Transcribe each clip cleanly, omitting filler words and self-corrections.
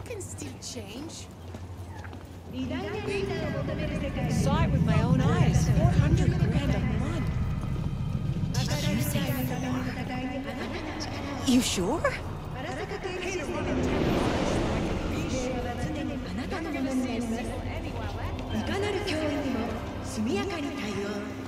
can still change. Saw it with my own eyes. 400 grand a month. You say 4? You sure? あなたのものになります。いかなる脅威にも速やかに対応。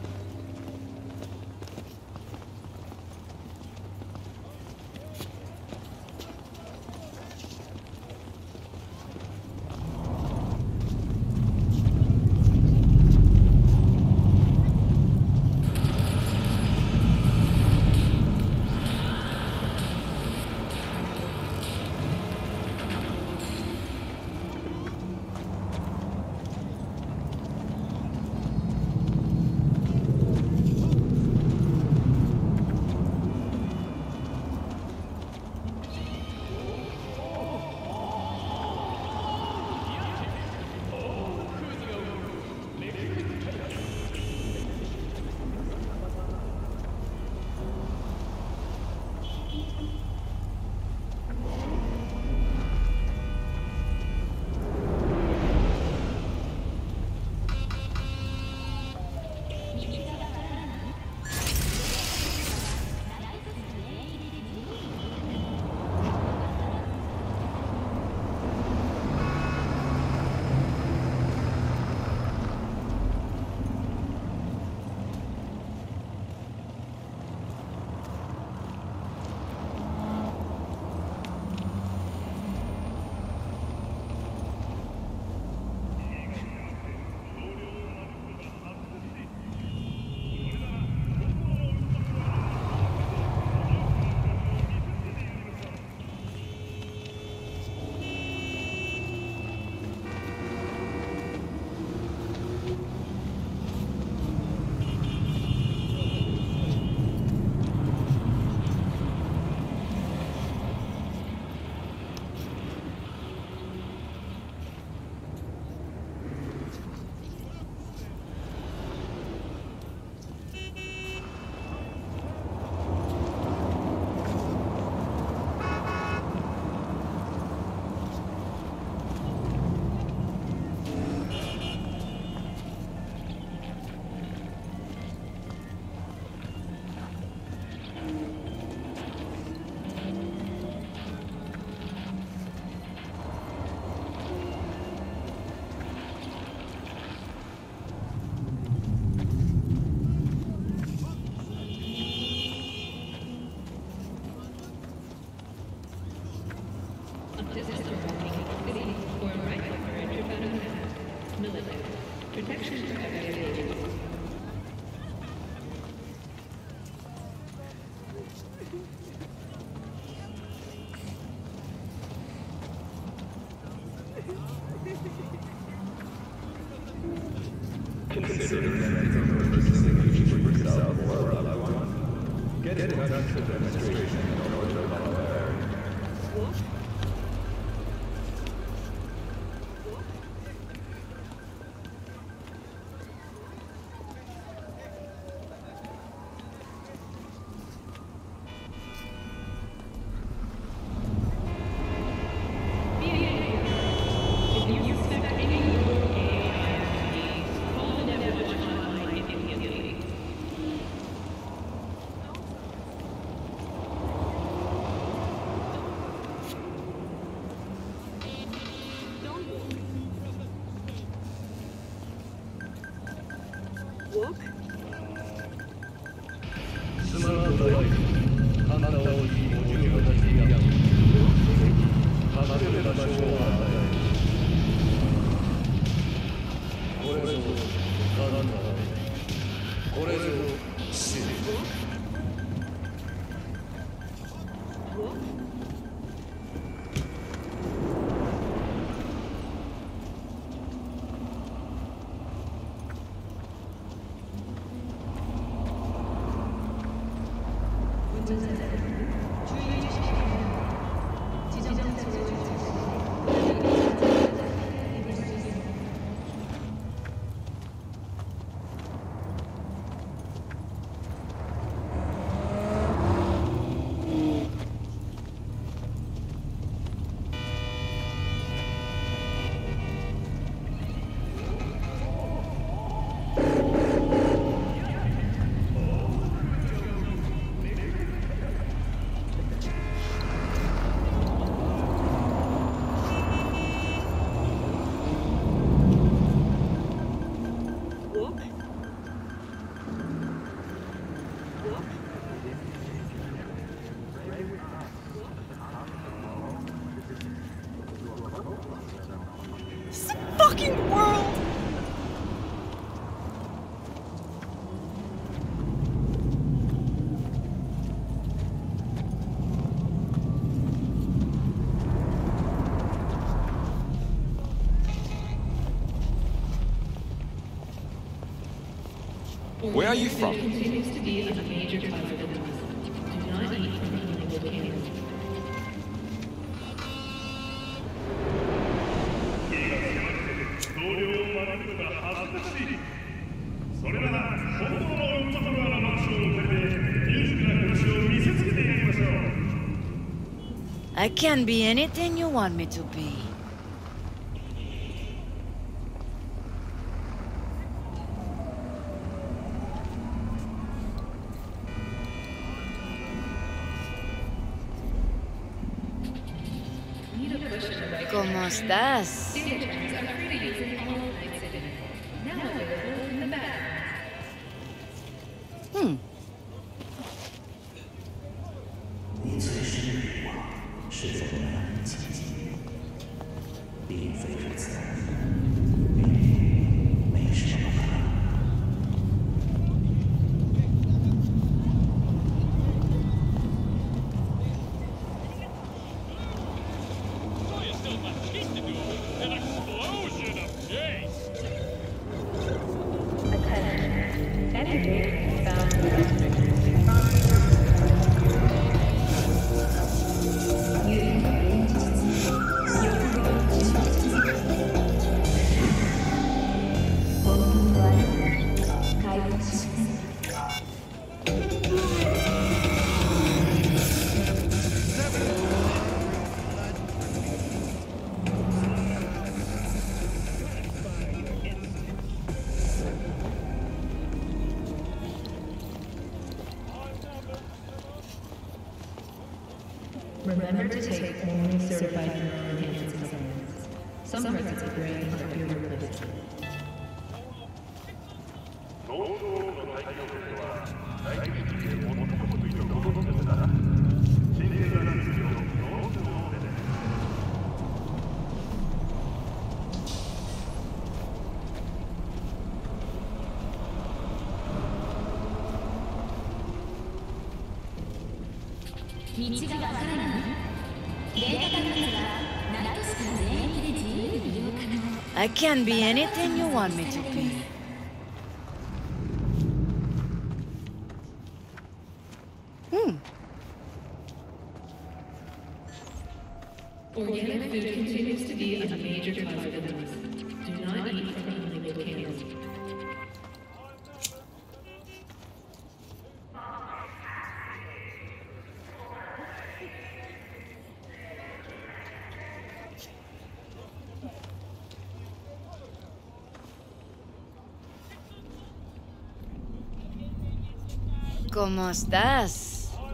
Considering anything distinguished for yourself or a loved one, get in touch with the administration in order to help there. Where are you from? Continues to be a major positive in the West. Do not eat from illegal cannons. それなら本当のウルトラマンのマンションを借りて裕福な暮らしを見せつけてやりましょう。 I can be anything you want me to be. ¿Cómo estás? Hmm. Remember to take only certified neuroenhancing supplements. Some parts of the brain are irreplaceable. 東京の大気汚染は大気中で最も得意とご存知ですが、神経がない治療の脳症の出て道がわからないデータ端末はナットスク全域で自由に利用可能 I can be anything you want me to be. Organic food continues to be a major positive in the West. Do not eat from illegal cannons. ¿Cómo estás?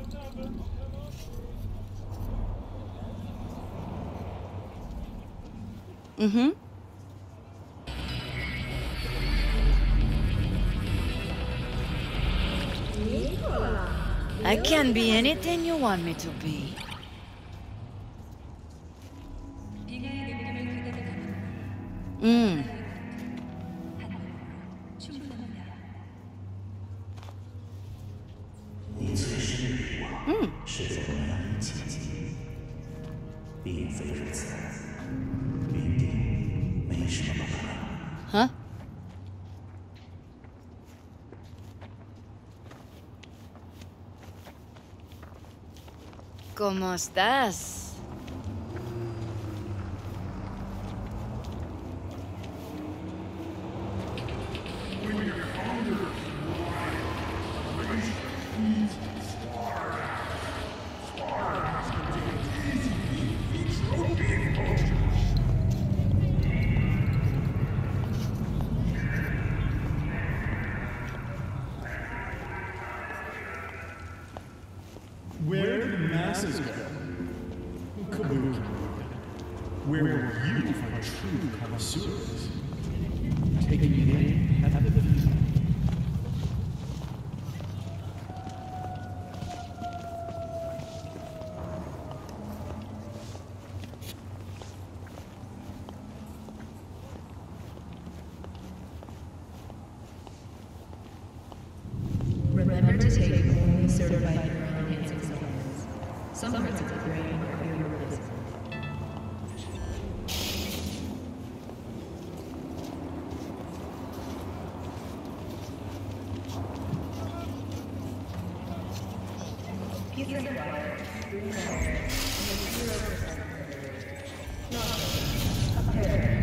I can be anything you want me to be. Huh? ¿Cómo estás? Where did the masses go? Kabuki. Where were you for true connoisseurs? Taking it in at the feet. Remember to take only certified neuroenhancing supplements. Some parts of the brain are irreplaceable. and quiet, green color, and with 0% predators. Not a pair.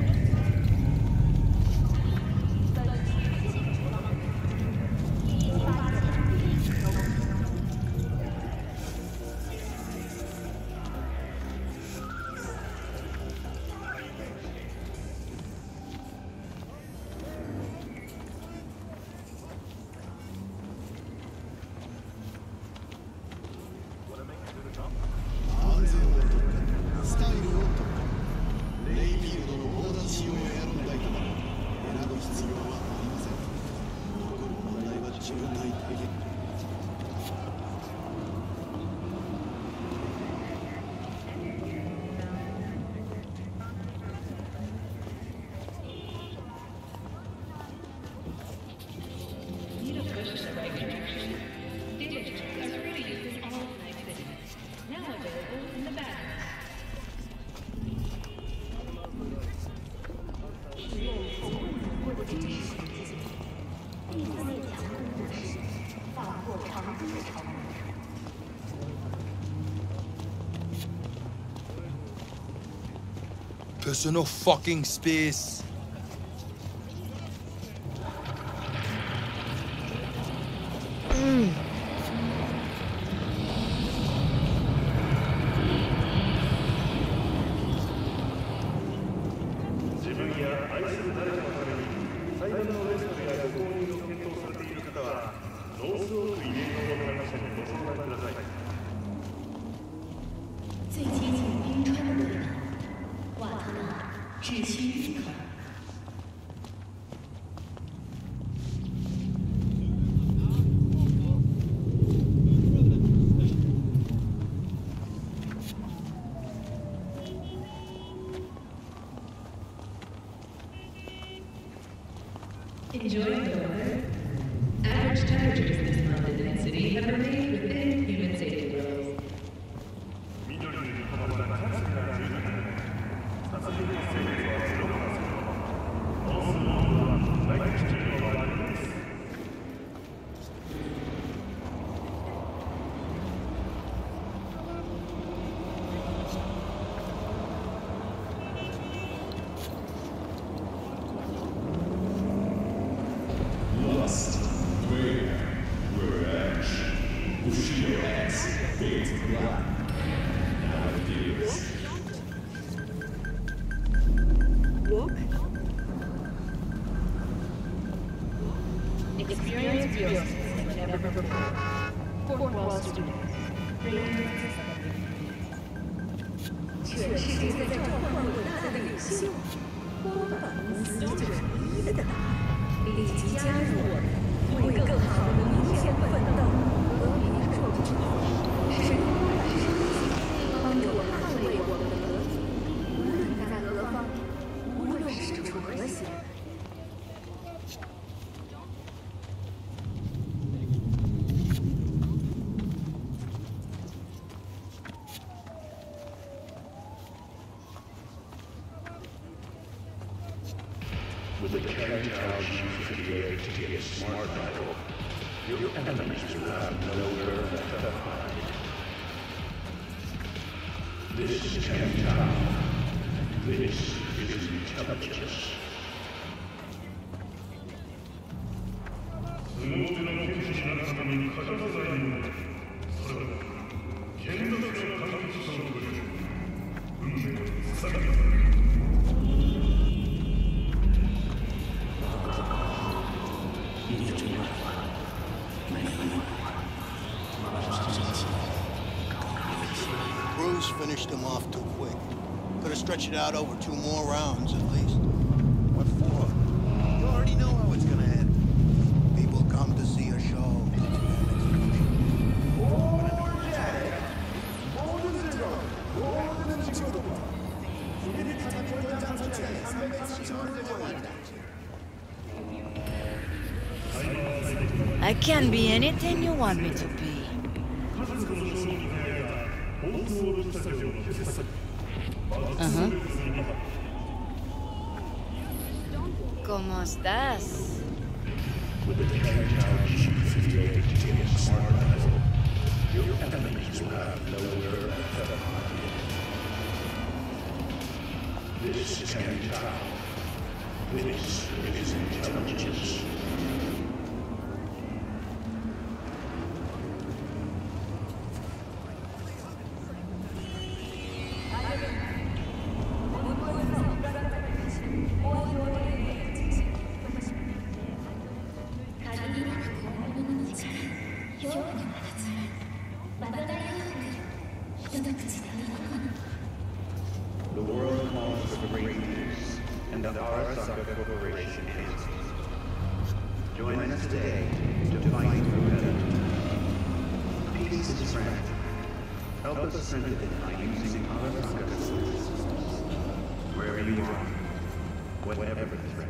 Personal fucking space. Enjoying the weather? Average temperatures this month in the city have remained within human safety rules. Lust, greater, revenge, Bushido X, fades black. Now it deals. Walk? Experience yours like never before. Fourth wall students. Bringing 全世界在召唤伟大的领袖，波法公司就是唯一的答案。立即加入我们，为更好的明天奋斗。和平做主，是我们的事情，帮助捍卫我们的和平。无论在何方，无论是处和谐。 With the carriage house you created to be a smart rival, your enemies will have nowhere left to hide. This is Town. This is intelligence. 相撲での剣士になるために欠かさないもの。それは剣だけの貫通勝負で運命を捧げる。 Bruce finished him off too quick. Could have stretched it out over 2 more rounds at least. What for? You already know how it's gonna end. People come to see a show. I can be anything you want me to be. ¿Cómo estás? With the carriage house you created to be a smart rival, Your enemies will have nowhere else to hide. This is Candy Town. This is intelligence. The world calls for great news, and the Arasaka Corporation is. Join us today to fight for better. Peace is friend. Help us strengthen it by using Arasaka systems. Wherever you are, whatever the threat.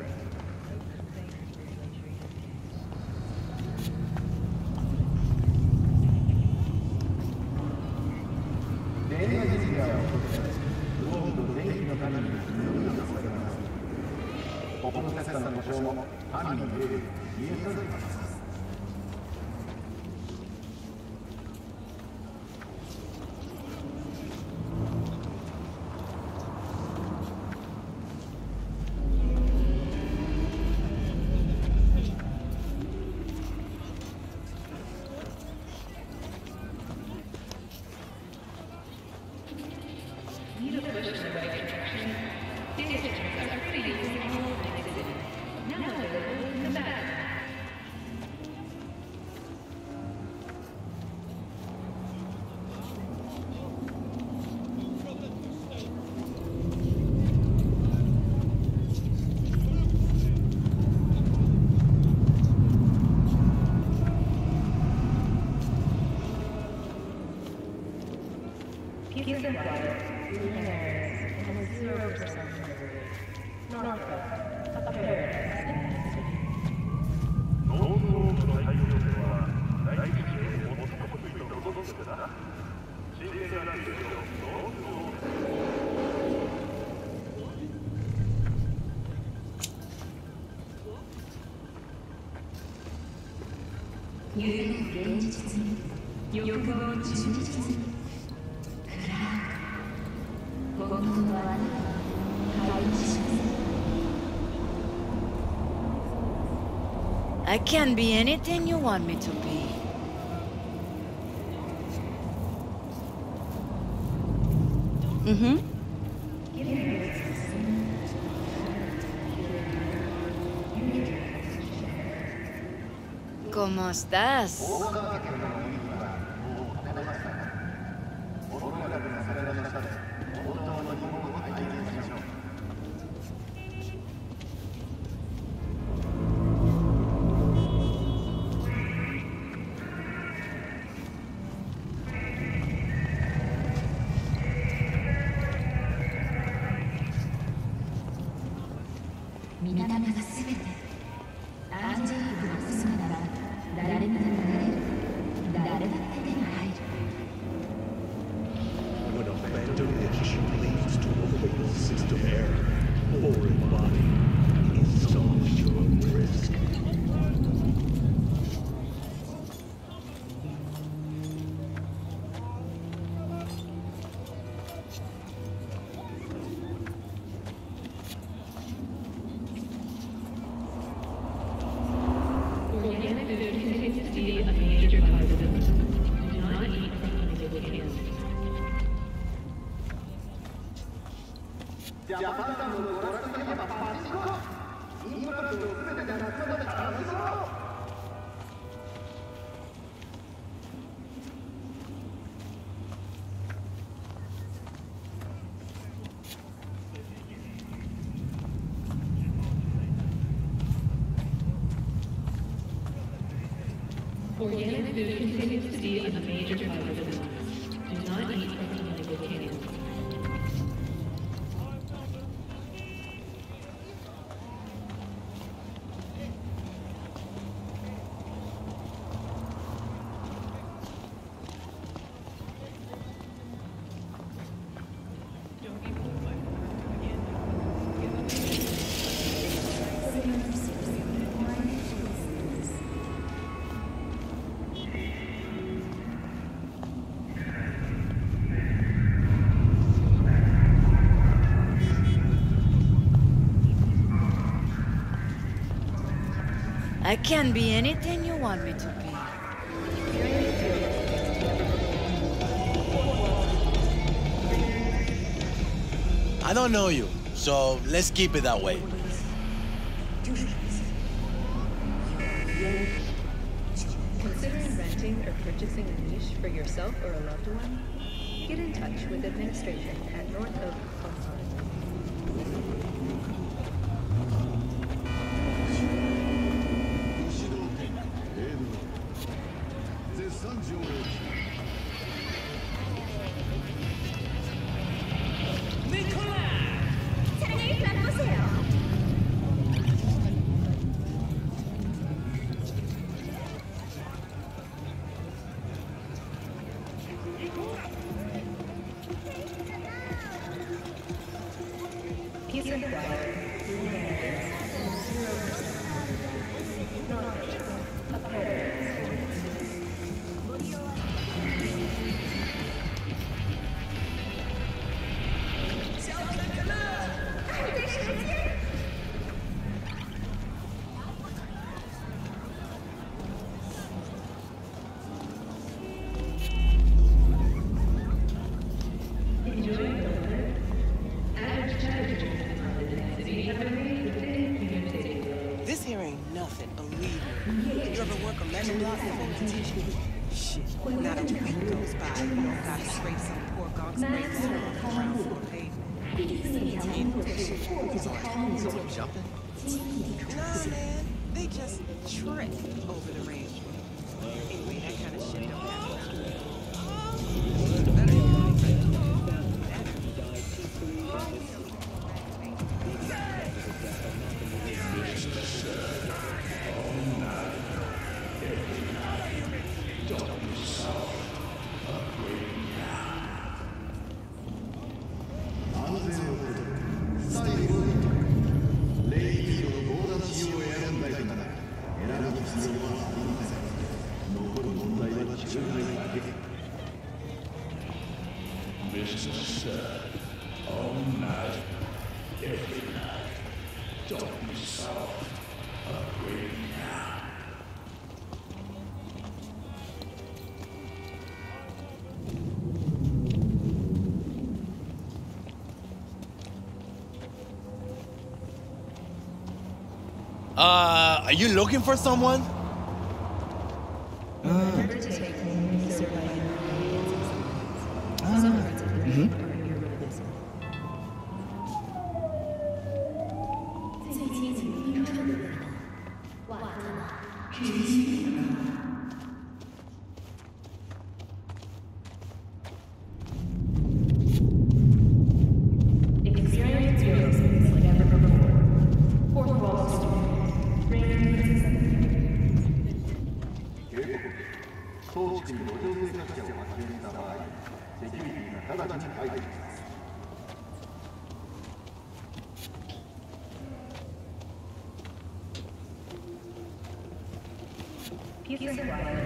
I can be anything you want me to be. ¿Cómo estás? Organic food continues to be a major driver of illness. Do not eat from illegal cans. I can be anything you want me to be. I don't know you, so let's keep it that way. Considering renting or purchasing a niche for yourself or a loved one? Get in touch with administration at North Oak Consulting. Peace and quiet. This here ain't nothing, believe me. You ever work a leisure block before? Shit, not a week goes by, you don't gotta scrape some poor gonks brains off the ground floor pavement. Jumping? Nah, man, they just trip over the range. Anyway, that kind of shit don't happen around here. Better you like Are you looking for someone? Remember to take only surviving Some parts of the brain are irreplaceable. 最接近冰川的味道，瓦特纳至极的。 Experience your innocence like never before. Fourth Wall Studios. Rain Princess. 装置に路上生活者を発見した場合、セキュリティが直ちに解除します。 Peace and quiet.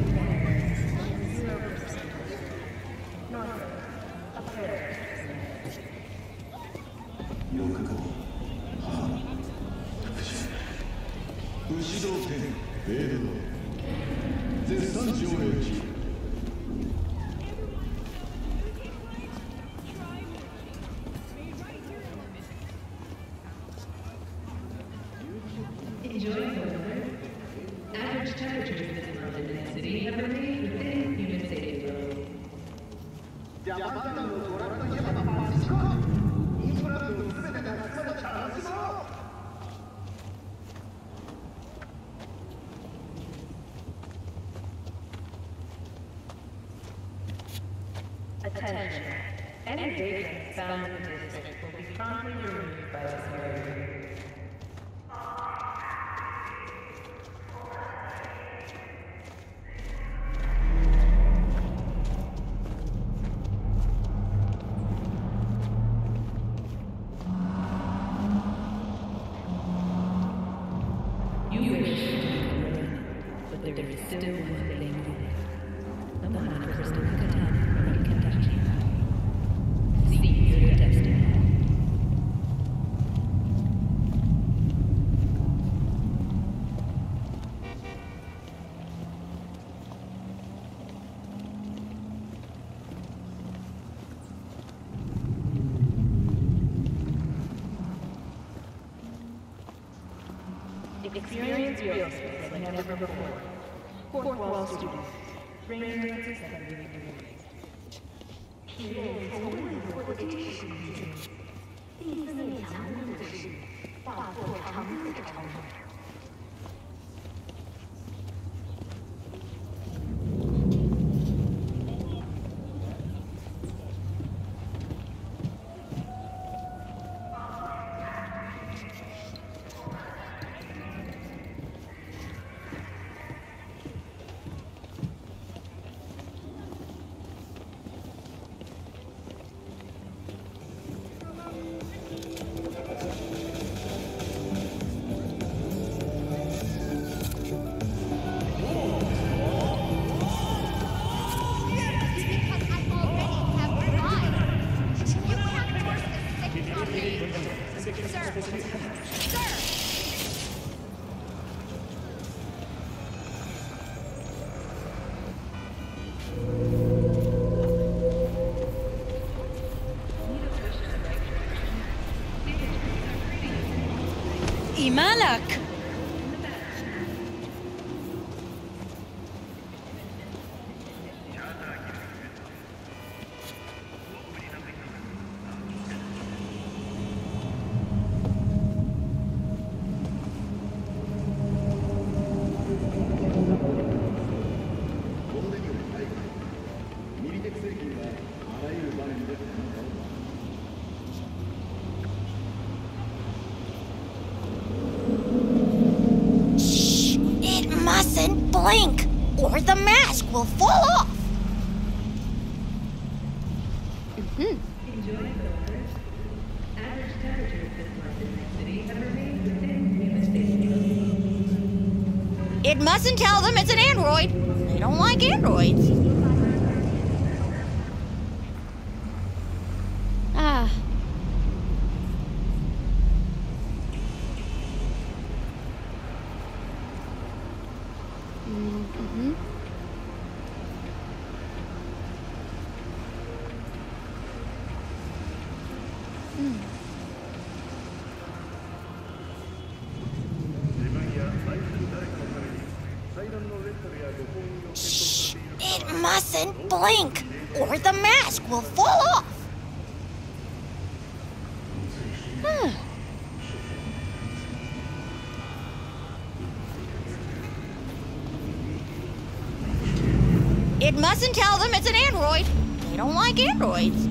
欲望、母、復讐、牛道天、フェードの絶賛上映中。 Enjoy the weather. Average temperatures in this London city have remained within humidity levels. ジャパンタウンのドラフトイヤママジコインフランドの全てが集まるチャンスだ Attention. Any vagrants found in the district will be promptly removed by this area. You wish to ruin, but there is still one thing left. The one crystal katana from Kentucky. Seize your destiny. Experience real space like never before. Fourth Wall Studios. Frame rates that really release. 体验从未有过的知识理解，第一次面强度的是打破常规的超越。 مالك؟ Blink, or the mask will fall off. Average temperatures this month in the city have remained within human space. It mustn't tell them it's an android. They don't like androids. Ah. Shh! It mustn't blink, or the mask will fall off. It mustn't tell them it's an android. They don't like androids.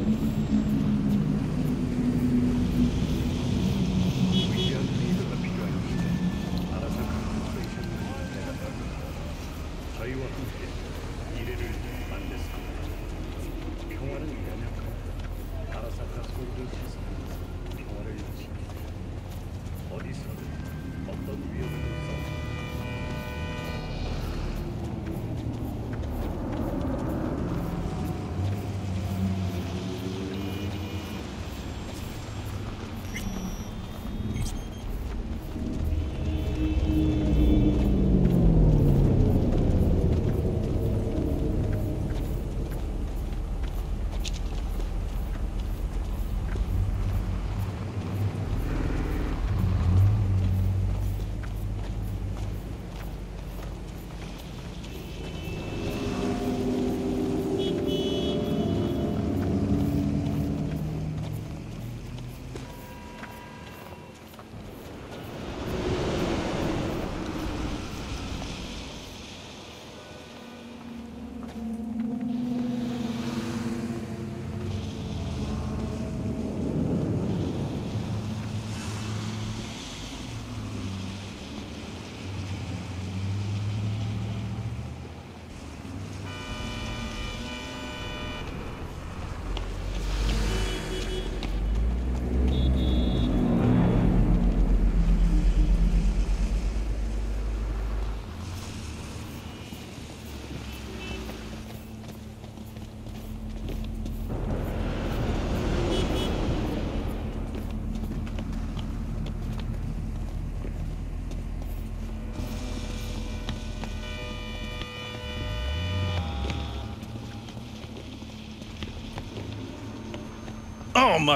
Oh, my...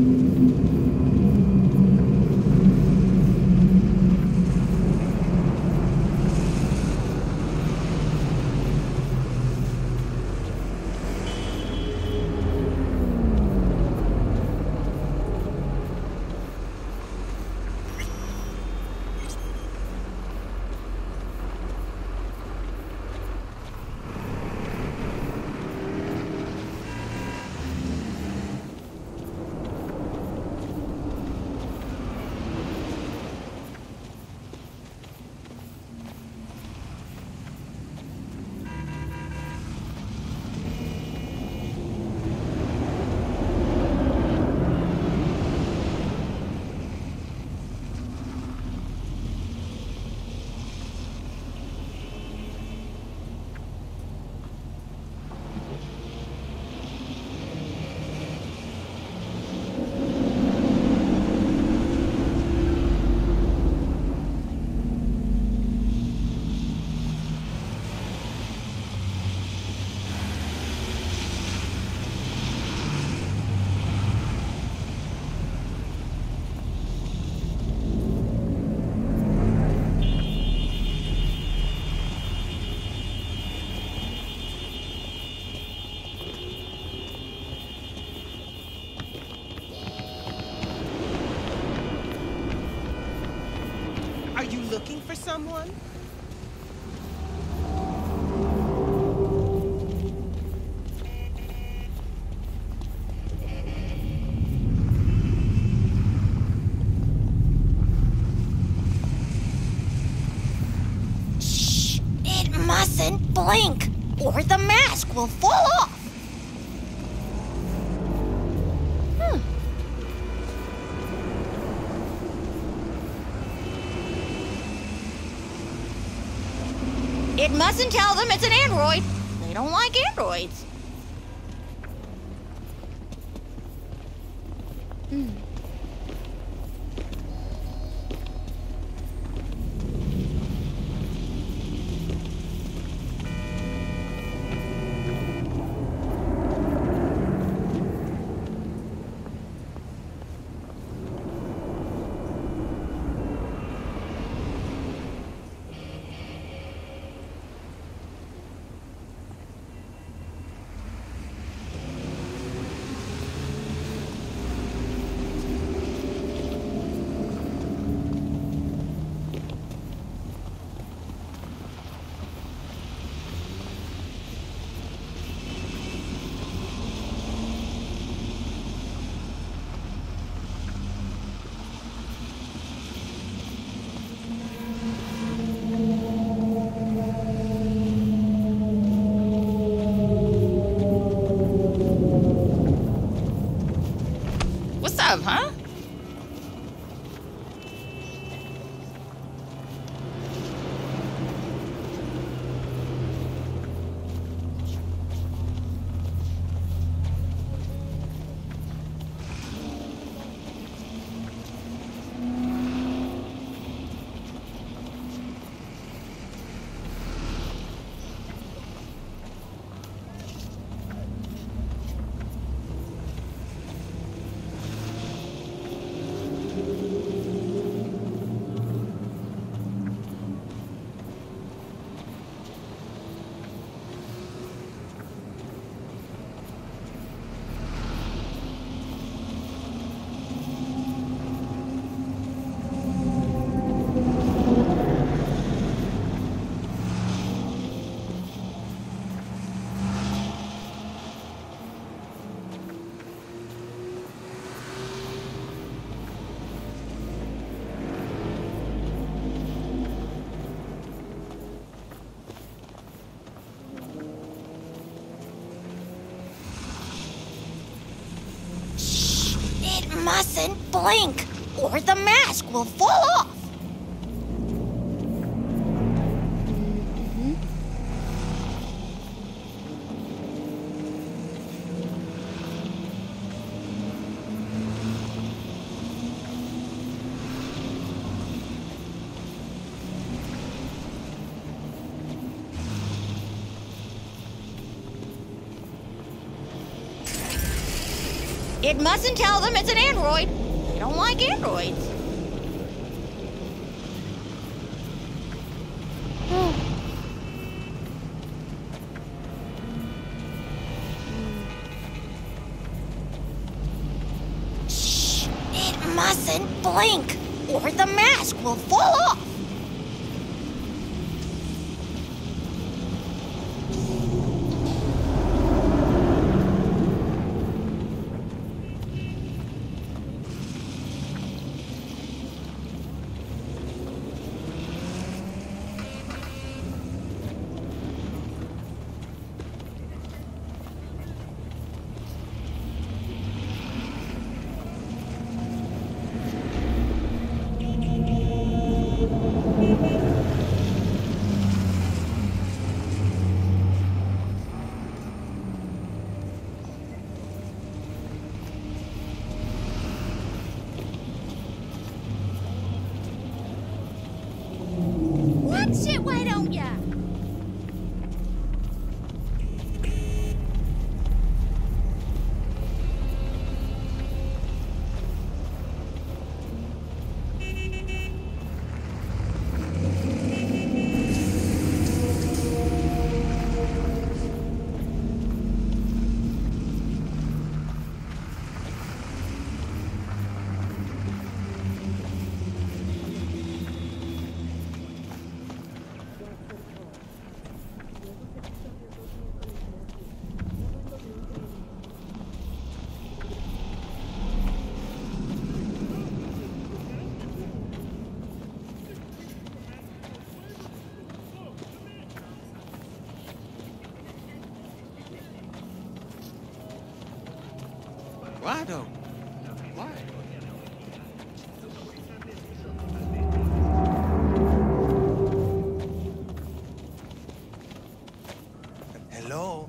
Are you looking for someone? Shh! It mustn't blink, or the mask will fall off. It mustn't tell them it's an android. They don't like androids. What's up, huh? Mustn't blink, or the mask will fall off. It mustn't tell them it's an android. They don't like androids. Shh! It mustn't blink, or the mask will fall off. Shit, why don't ya? Why though? Why? Hello?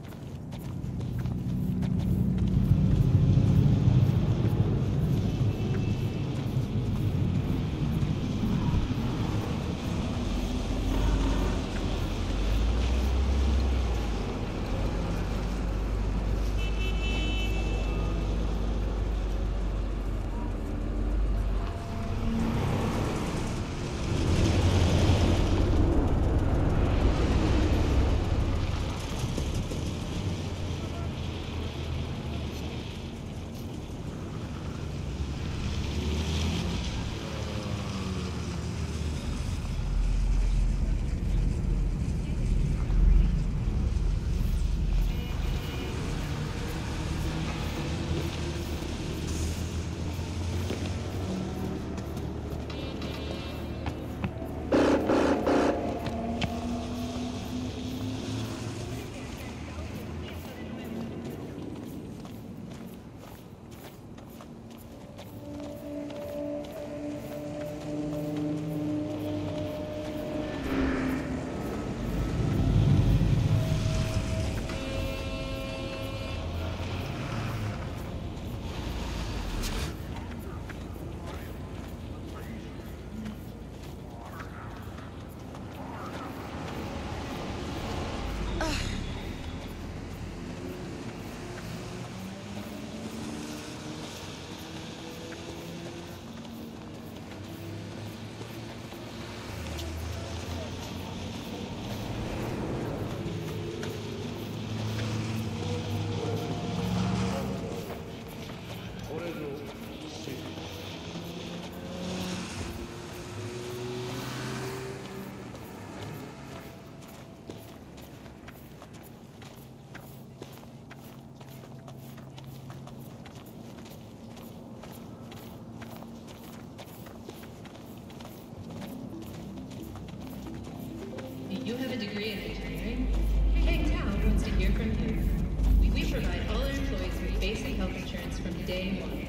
You have a degree in engineering? Kang Tao wants to hear from you. We provide all our employees with basic health insurance from day one.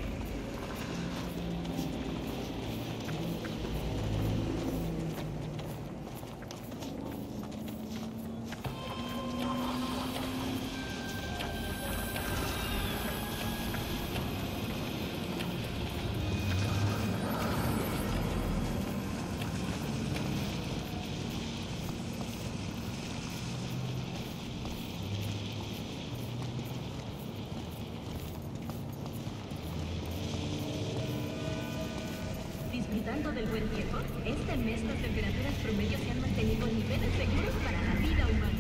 disfrutando del buen tiempo, este mes las temperaturas promedio se han mantenido en niveles seguros para la vida humana.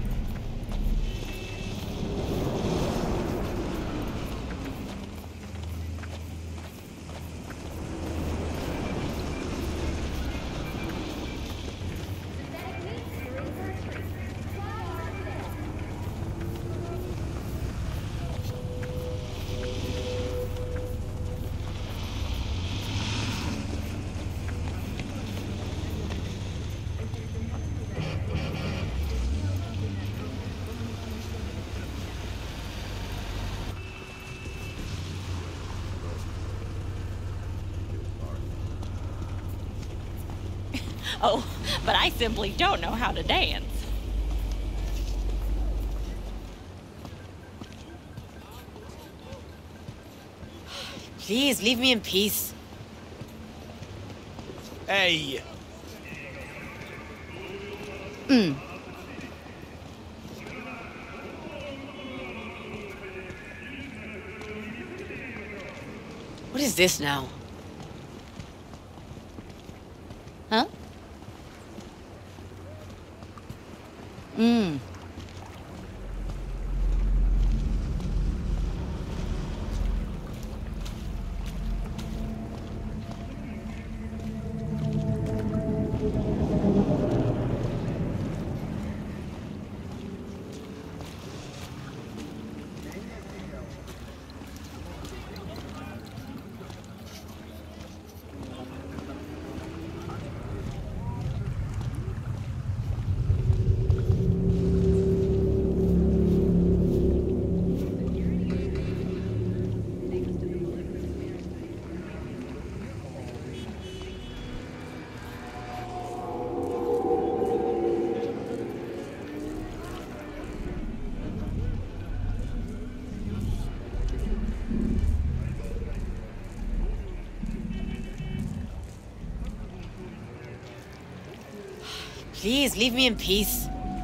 Oh, but I simply don't know how to dance. Please, leave me in peace. Hey. What is this now? Huh? Please, leave me in peace.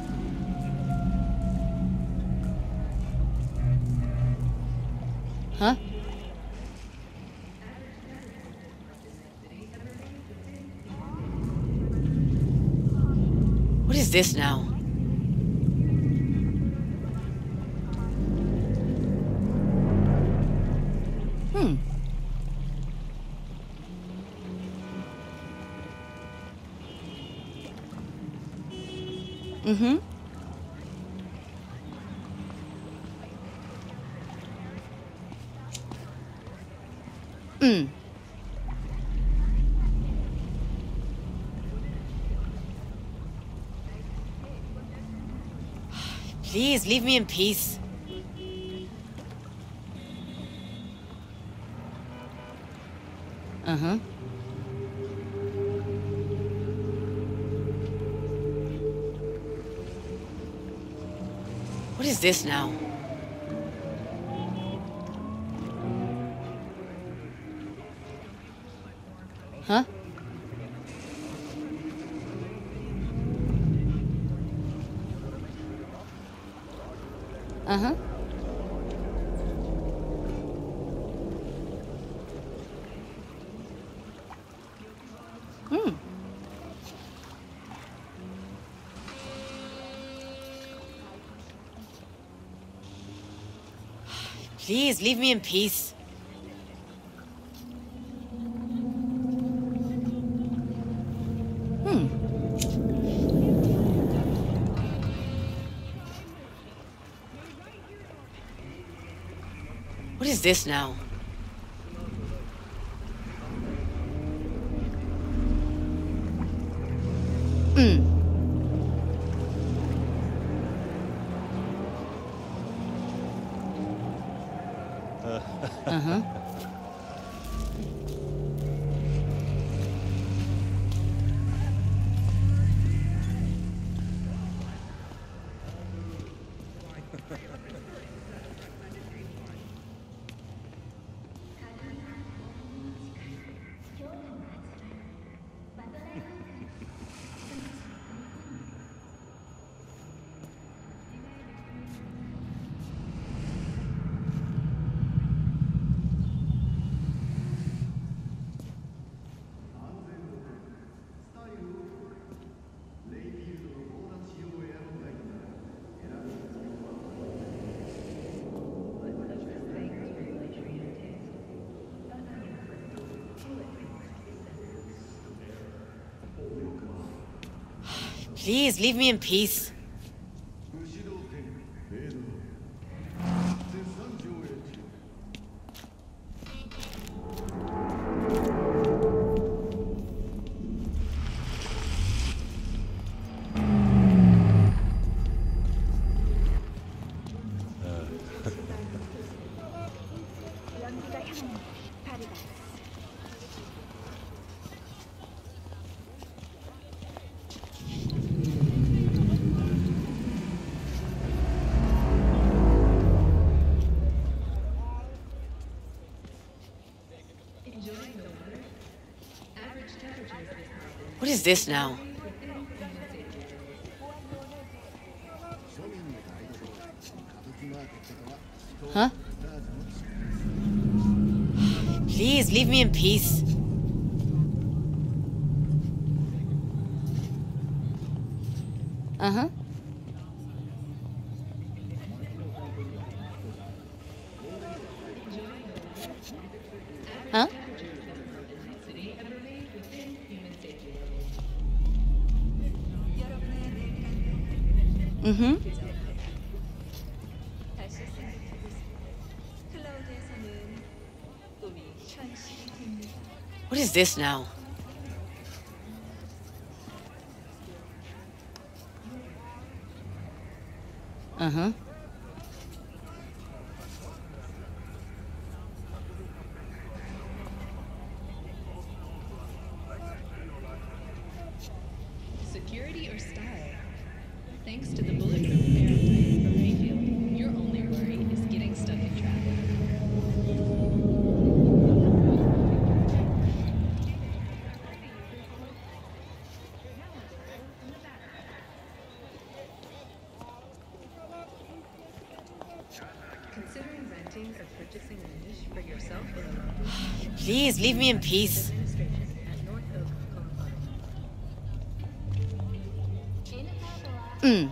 Huh? What is this now? Please, leave me in peace. What is this now? Huh? Please, leave me in peace. What is this now? Please, leave me in peace. What is this now? Huh? Please, leave me in peace. Uh-huh. Huh? Mm-hmm. What is this now? Uh-huh. Security or style? Thanks to the bulletproof airplane from Mayfield, your only worry is getting stuck in traffic. Considering renting or purchasing a niche for yourself or a loved one? Please, leave me in peace. Mm.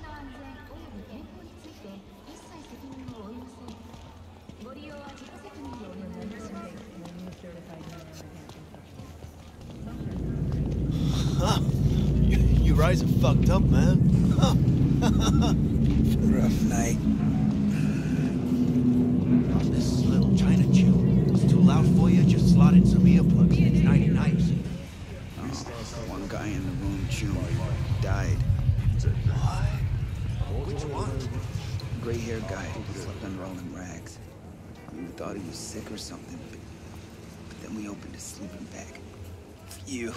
Huh. You guys are fucked up, man. Huh. Rough night. This little China chew. It's too loud for you? Just slot in some earplugs and it's 90 nice. Oh, one guy in the room chewing died. Which one? Gray-haired guy who slept under all them rags. We thought he was sick or something, but then we opened his sleeping bag. Phew.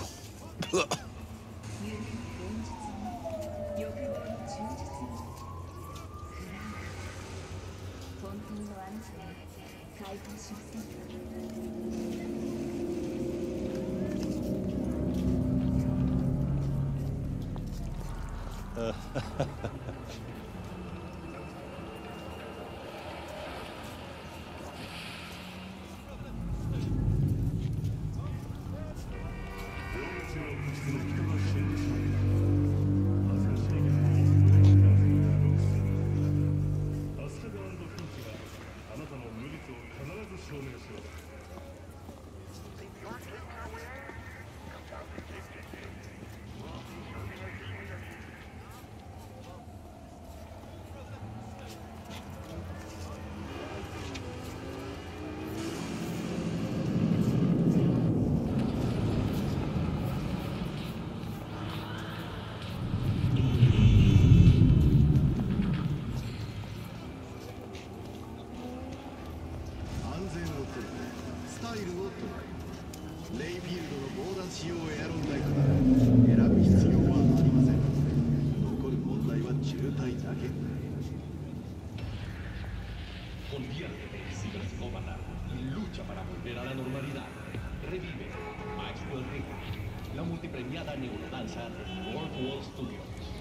Conviértete, psicópata, y lucha para volver a la normalidad. Revive Maxwell Rico, la multipremiada neurodanza de World Wall Studios.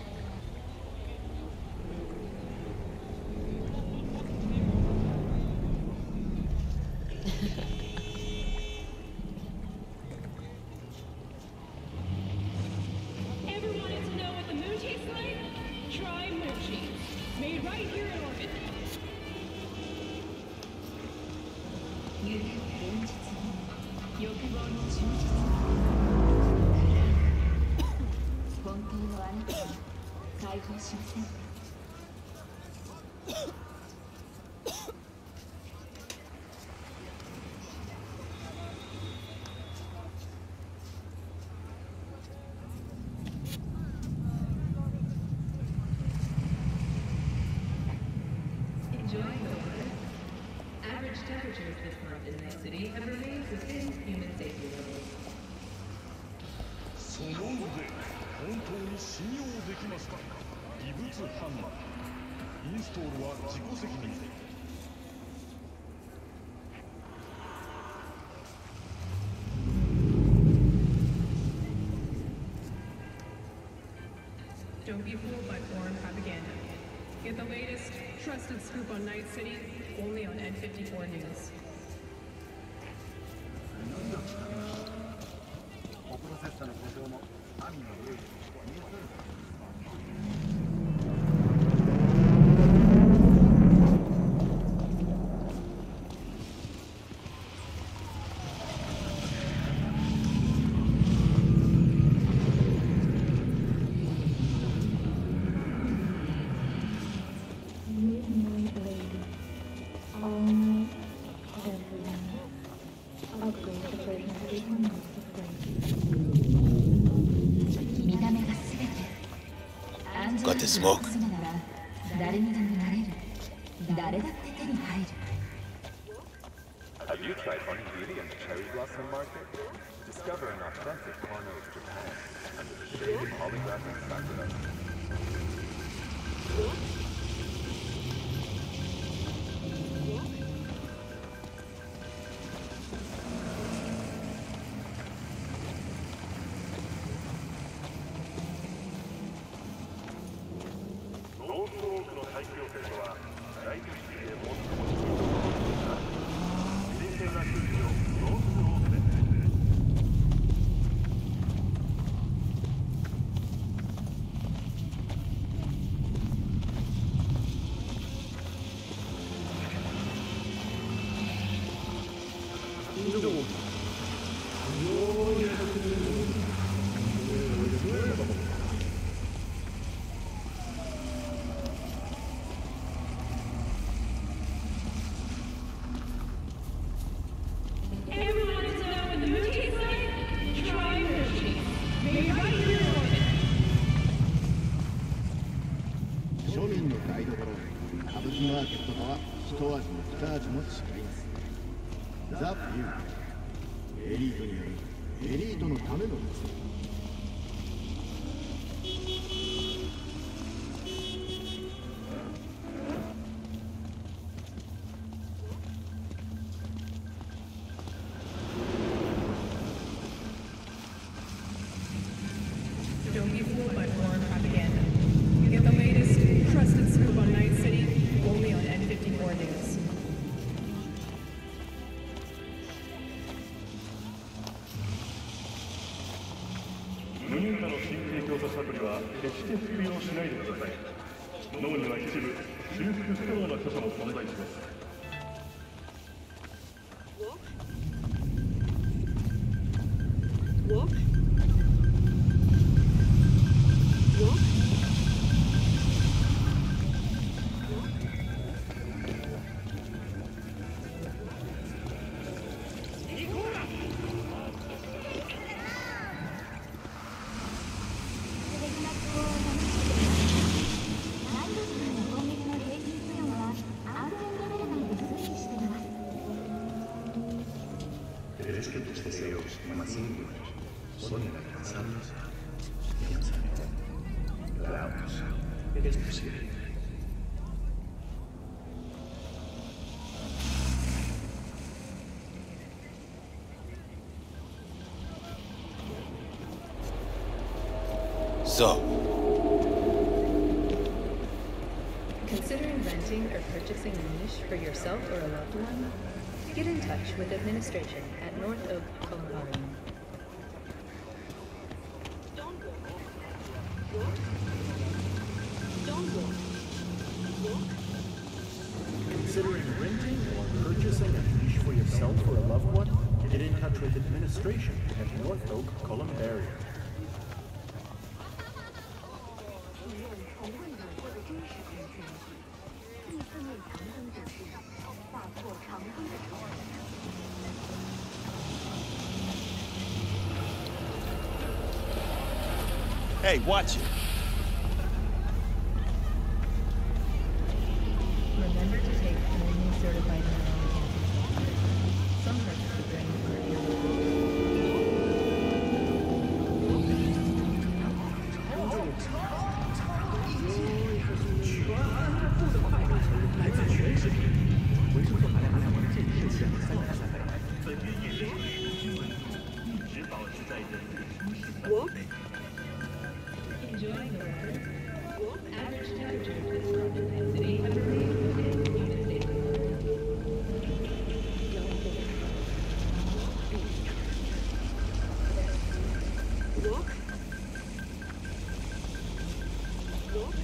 Ever wanted to know what the moon tastes like? Try Mochi. Made right here in orbit. 解放しません。 Enjoying the weather. Average temperatures this month in Night City have remained within human safety levels. その腕、本当に信用できますか？異物ハンマー。インストールは自己責任で。 Don't be fooled by foreign propaganda. Get the latest, trusted scoop on Night City, only on N54 News. オプロセットの故障もアミのルールに見た目がすべて安全なコスメなら誰にでもなれる。誰だって手に入る。 Have you tried Honey Beauty in the Cherry Blossom Market? Discover an authentic corner of Japan under the shade of holographic sakura. Don't be fooled by foreign propaganda. Get the latest, trusted scoop on Night City, only on N54 News. 無認可の新提供者サプリは決して服用しないでください。脳には一部修復不可能な箇所も存在します。 ¿Crees que tus deseos más íntimos son inalcanzables? Piénsalo. Veamos. Es posible. So. Considering renting or purchasing a niche for yourself or a loved one? Get in touch with administration at North Oak Columbarium. Considering renting or purchasing a niche for yourself or a loved one, get in touch with administration at North Oak Columbarium. Hey, watch it. Remember to take only certified mineral samples. Some parts of the brain Walk. Enjoying the weather. Average temperature for this month is 800 units daily. Walk. Walk.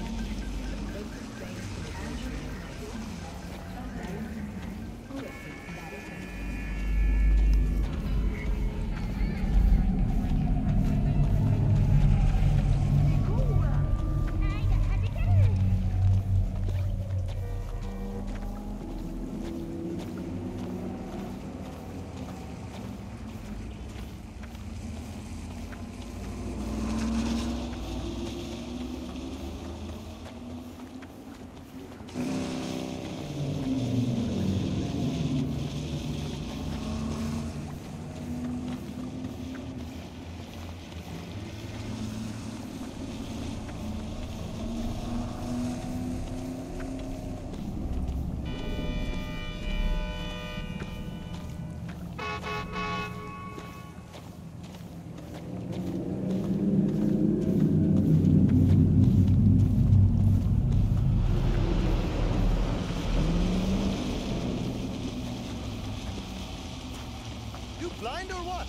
You blind or what?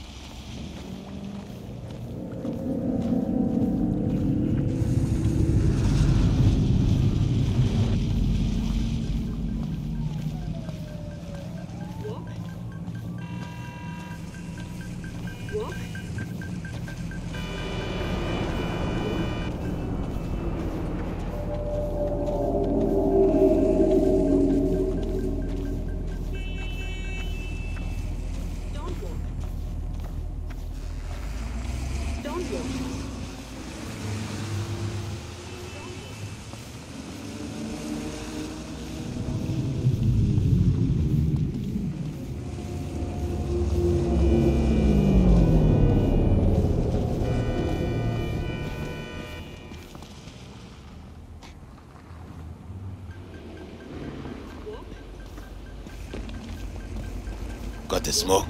Walk. Walk. Don't walk. Don't walk. Got the smoke?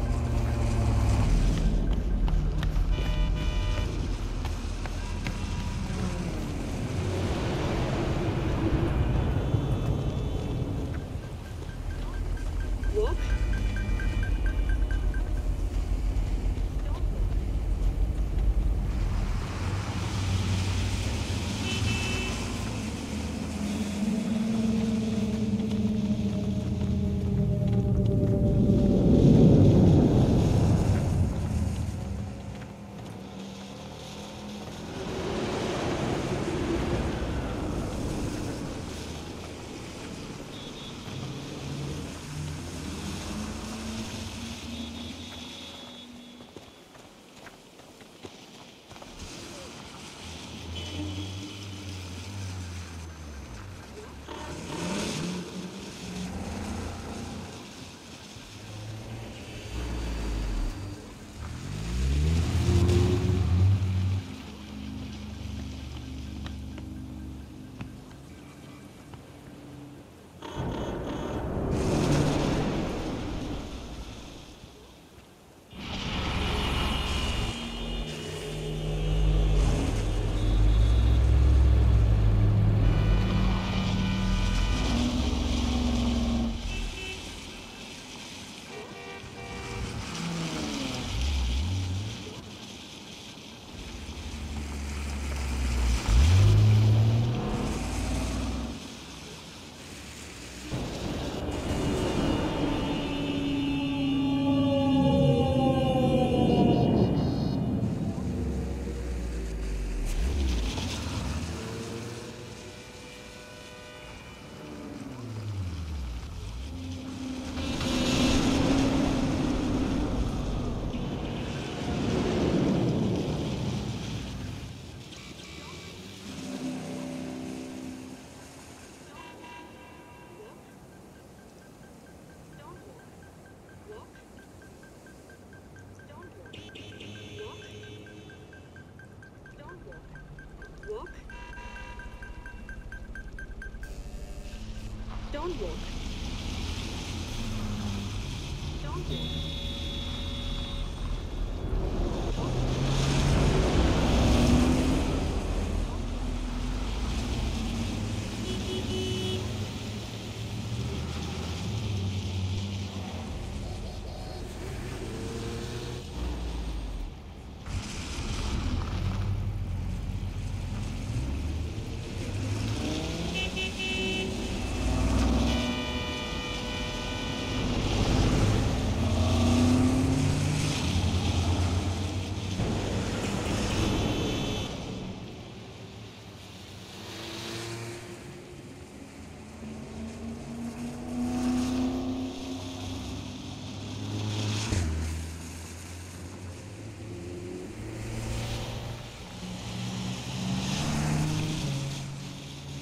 Walk. onward.